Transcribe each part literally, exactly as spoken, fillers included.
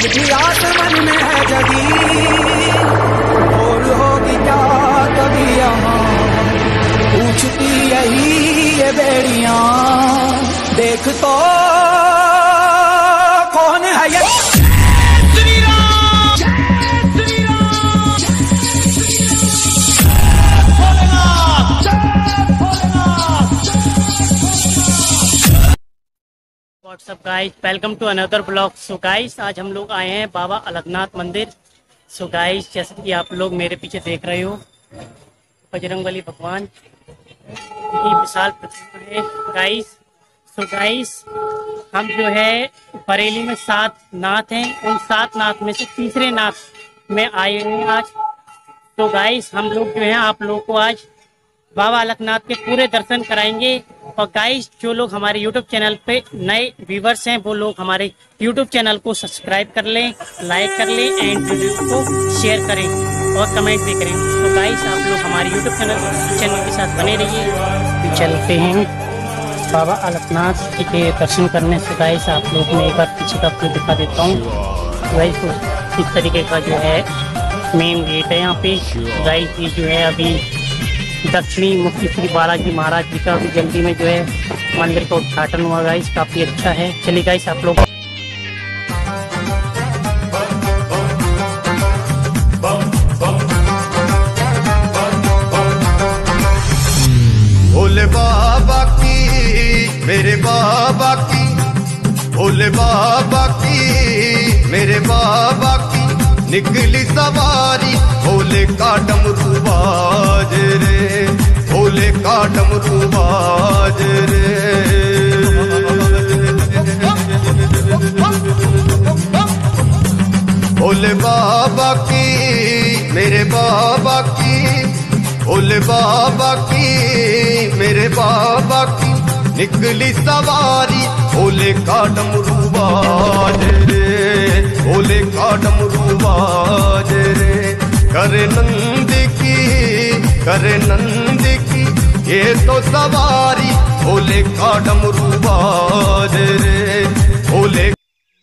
भी आसमान में है जगी, और होगी क्या कभी यहाँ पूछती यही ये बेड़ियां, देख तो कौन है ये। What's up guys, welcome to another blog. So guys, आज हम लोग आए हैं बाबा अलकनाथ मंदिर। सो गाइस, जैसे कि आप लोग मेरे पीछे देख रहे हो, बजरंगबली भगवान की विशाल प्रतिमा है गाइस। सो गाइस, हम जो है बरेली में सात नाथ हैं, उन सात नाथ में से तीसरे नाथ में आए हैं आज। तो गाइस, हम लोग जो है आप लोग को आज बाबा अलकनाथ के पूरे दर्शन कराएंगे। और गाइस, जो लोग हमारे यूट्यूब चैनल पे नए व्यूवर्स हैं, वो लोग हमारे यूट्यूब चैनल को सब्सक्राइब कर लें, लाइक कर लें एंड वीडियो को शेयर करें और कमेंट भी करें। तो गाइस, आप लोग हमारे यूट्यूब चैनल चैनल के साथ बने रहिए। तो चलते हैं बाबा अलकनाथ जी के दर्शन करने से। गाइस, आप लोग मैं एक बार पीछे का व्यू दिखा देता हूँ। गाइस, इस तरीके का जो है मेन गेट है यहाँ पे। गाइस, ये जो है अभी दक्षिणी मुखी श्री बालाजी महाराज जी का भी जल्दी में जो है मंदिर का उद्घाटन हुआ। गाइस, काफी अच्छा है। चलिए गाइस, आप लोग भोले बाबा की मेरे बाबा की, भोले बाबा की मेरे बाबा की निकली सवारी, भोले का डमरू बाज रे, भोले का डमरू बाज रे। भोले बाबा की मेरे बाबा की, भोले बाबा की मेरे बाबा की निकली सवारी, भोले का डमरू बाज रे, भोले का डमरू बाज रे। करे नंद की करे नंद की ये तो सवारी, भोले का डमरू बाज रे, भोले।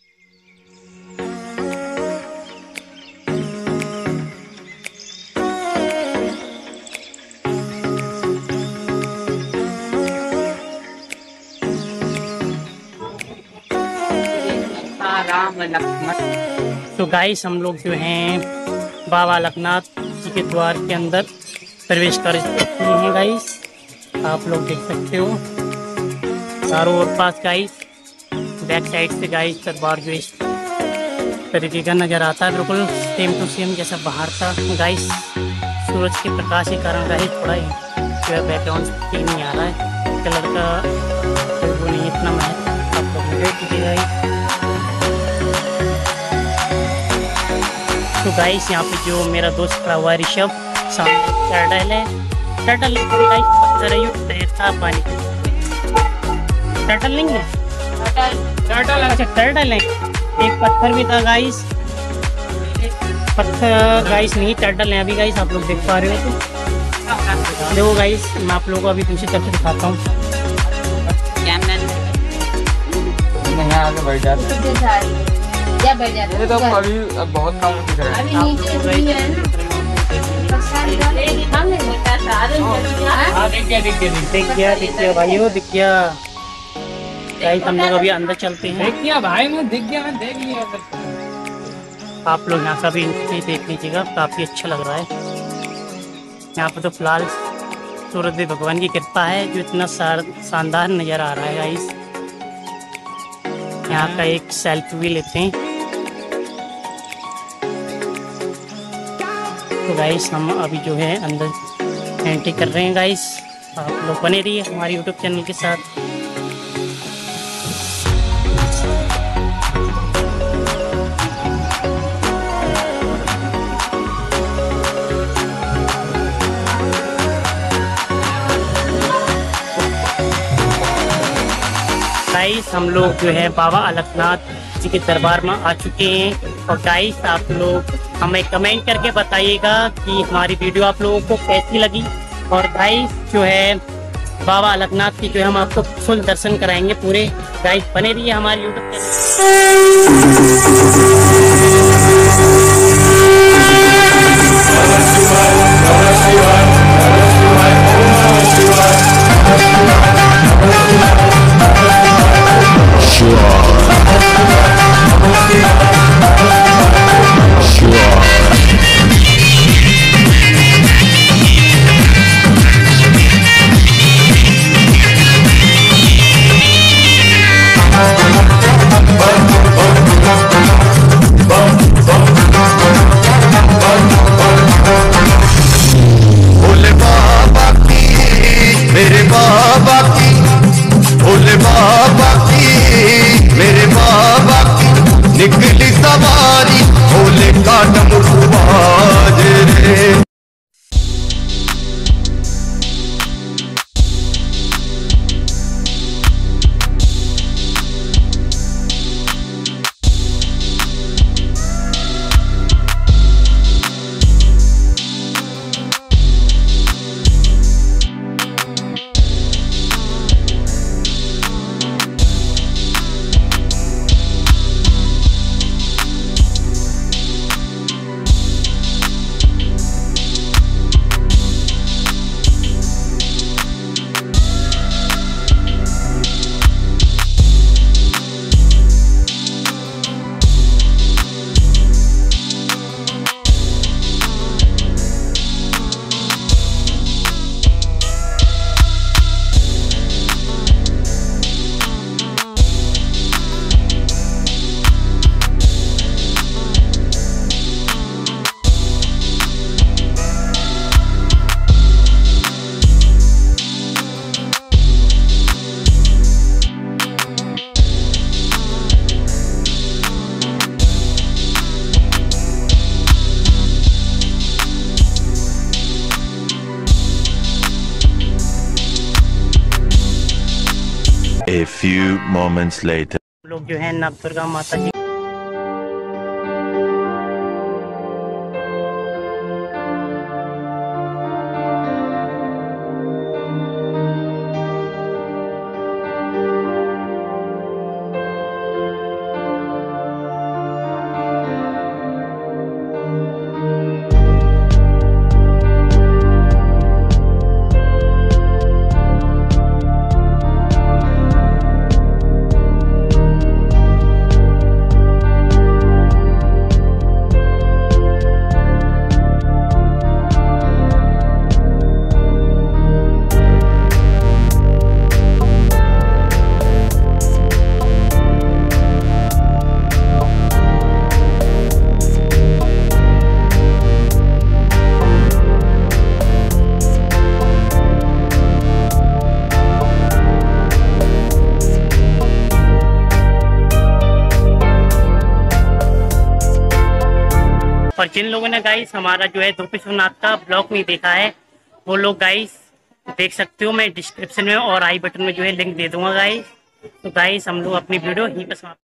तो गाइस, हम लोग जो हैं बाबा अलकनाथ जी के द्वार के अंदर प्रवेश कर चुके हैं। गाइस, आप लोग देख सकते हो चारों ओर पास। गाइस, बैक साइड से गाइस दरबार जो इस तरीके का नजर आता है, बिल्कुल सेम टू सेम जैसा बाहर था। गाइस, सूरज के प्रकाश के कारण गाइस थोड़ा जो है बैकग्राउंड ठीक नहीं आ रहा है, कलर का वो नहीं इतना महत्व आप लोग देख लीजिएगा। गाइस, तो गाइस, यहाँ पे जो मेरा दोस्त खड़ा हुआ है ऋषभ, सामने टर्टल है। टर्टल गाइस पत्थर है, ये तैरता पानी। टर्टल नहीं है, टर्टल अच्छा टर्टल है। एक पत्थर भी था गाइस, पत्थर गाइस नहीं टर्टल है। अभी गाइस आप लोग देख पा रहे हो, तो देखो गाइस, मैं आप लोगों को अभी दूसरी तरफ से दिखाता हूँ। यहाँ आगे बैठ जाते या बैठ जाते ये तो अभी बहुत कम दिख रहा है। दिख गया दिख गया दिख गया भाइयों, दिख गया। गाइस, हम लोग अभी अंदर चलते हैं। देख लिया भाई, मैं दिख गया, मैं देख लिया। आप लोग यहाँ का भी देख लीजिएगा, काफी अच्छा लग रहा है। यहाँ पर तो फिलहाल सूरज भगवान की कृपा है जो इतना शानदार नजर आ रहा है। गाइस, यहाँ का एक सेल्फी भी लेते हैं। तो गाइस, हम अभी जो है अंदर एंट्री कर रहे हैं। गाइस, आप लोग बने रहिए हमारे यूट्यूब चैनल के साथ। गाइस, हम लोग जो है बाबा अलकनाथ जी के दरबार में आ चुके हैं। और गाइस, आप लोग हमें कमेंट करके बताइएगा कि हमारी वीडियो आप लोगों को कैसी लगी। और गाइस, जो है बाबा अलकनाथ की जो है हम आपको फुल दर्शन कराएंगे पूरे। गाइस, बने रहिए हमारे YouTube channel. A few moments later. लोग जो है नव दुर्गा माता जी और जिन लोगों ने गाइस हमारा जो है द्रुपद विश्वनाथ का ब्लॉग नहीं देखा है वो लोग गाइस देख सकते हो। मैं डिस्क्रिप्शन में और आई बटन में जो है लिंक दे दूंगा गाइस। तो गाइस हम लोग अपनी वीडियो यहीं पर समाप्त